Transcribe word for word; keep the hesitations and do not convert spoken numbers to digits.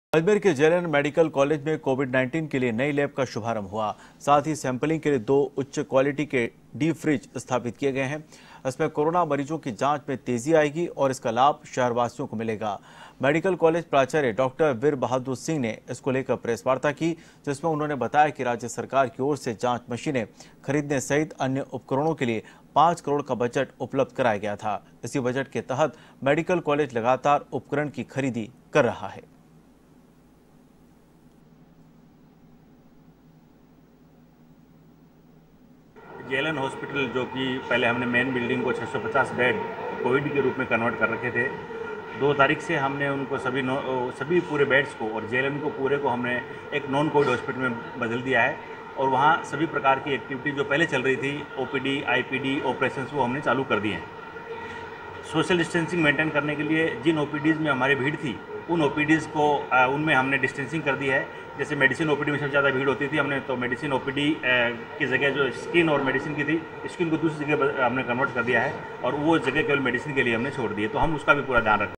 अजमेर के J L N medical college में covid उन्नीस के लिए नई लैब का शुभारंभ हुआ। साथ ही सैंपलिंग के लिए दो उच्च क्वालिटी के डीप फ्रिज स्थापित किए गए हैं। इसमें कोरोना मरीजों की जांच में तेजी आएगी और इसका लाभ शहरवासियों को मिलेगा। मेडिकल कॉलेज प्राचार्य डॉक्टर वीर बहादुर सिंह ने इसको लेकर प्रेस वार्ता की, जिसमें उन्होंने बताया कि राज्य सरकार की ओर से जांच मशीनें खरीदने सहित अन्य उपकरणों के लिए पाँच करोड़ का बजट उपलब्ध कराया गया था। इसी बजट के तहत मेडिकल कॉलेज लगातार उपकरण की खरीदी कर रहा है। जे एल एन हॉस्पिटल, जो कि पहले हमने मेन बिल्डिंग को छह सौ पचास बेड कोविड के रूप में कन्वर्ट कर रखे थे, दो तारीख से हमने उनको सभी सभी पूरे बेड्स को और जे एल एन को पूरे को हमने एक नॉन कोविड हॉस्पिटल में बदल दिया है। और वहाँ सभी प्रकार की एक्टिविटी जो पहले चल रही थी, O P D, I P D, operations, वो हमने चालू कर दिए हैं। सोशल डिस्टेंसिंग मेंटेन करने के लिए जिन ओ पी डीज़ में हमारी भीड़ थी, उन ओ पी डीज़ को उनमें हमने डिस्टेंसिंग कर दी है। जैसे मेडिसिन ओ पी डी में सबसे ज़्यादा भीड़ होती थी, हमने तो मेडिसिन ओ पी डी की जगह जो स्किन और मेडिसिन की थी, स्किन को दूसरी जगह हमने कन्वर्ट कर दिया है और वो जगह केवल मेडिसिन के लिए हमने छोड़ दी है। तो हम उसका भी पूरा ध्यान रखें।